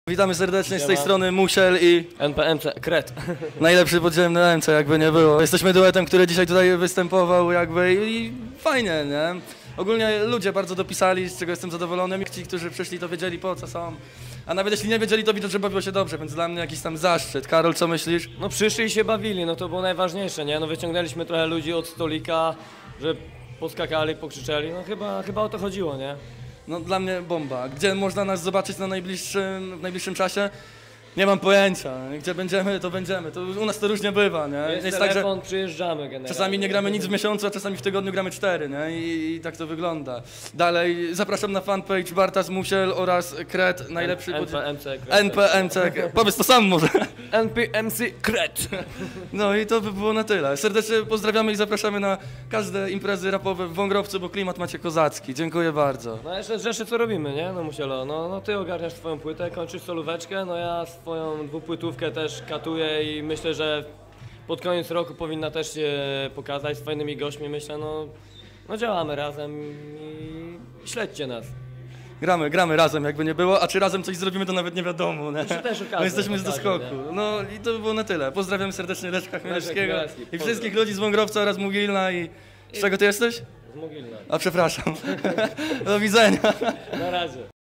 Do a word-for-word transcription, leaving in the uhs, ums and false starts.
Witamy serdecznie z tej strony Musiel i N P M C, Kret. najlepszy podziemny M C, jakby nie było. Jesteśmy duetem, który dzisiaj tutaj występował jakby i, i fajnie, nie? Ogólnie ludzie bardzo dopisali, z czego jestem zadowolony. Ci, którzy przyszli, to wiedzieli, po co są. A nawet jeśli nie wiedzieli, to widać, że bawiło się dobrze, więc dla mnie jakiś tam zaszczyt. Karol, co myślisz? No przyszli i się bawili, no to było najważniejsze, nie? No wyciągnęliśmy trochę ludzi od stolika, że poskakali, pokrzyczeli, no chyba, chyba o to chodziło, nie? No dla mnie bomba. Gdzie można nas zobaczyć na najbliższym, w najbliższym czasie? Nie mam pojęcia. Gdzie będziemy, to będziemy. To u nas to różnie bywa, nie? Jest, Jest telefon, tak, że przyjeżdżamy generalnie. czasami nie gramy nic w miesiącu, a czasami w tygodniu gramy cztery, nie? I, i tak to wygląda. Dalej zapraszam na fanpage Bartas Musiel oraz Kret, najlepszy N P M C, Kret. N P M C. Powiedz to sam może. N P M C, Kret. No i to by było na tyle. Serdecznie pozdrawiamy i zapraszamy na każde imprezy rapowe w Wągrowcu, bo klimat macie kozacki. Dziękuję bardzo. No jeszcze rzeczy co robimy, nie? No Musielo, no, no ty ogarniasz swoją płytę, kończysz solóweczkę, no ja swoją dwupłytówkę też katuję i myślę, że pod koniec roku powinna też się pokazać z fajnymi gośćmi, myślę, no, no działamy razem i śledźcie nas. Gramy, gramy razem, jakby nie było, a czy razem coś zrobimy, to nawet nie wiadomo, nie? To się też okaże, My jesteśmy z okaże, doskoku. nie? No i to by było na tyle. Pozdrawiam serdecznie Leszka Chmielewskiego Chmielewski, i pozdro. wszystkich ludzi z Wągrowca oraz Mogilna i... Z czego ty jesteś? Z Mogilna. A przepraszam. Do widzenia. Na razie.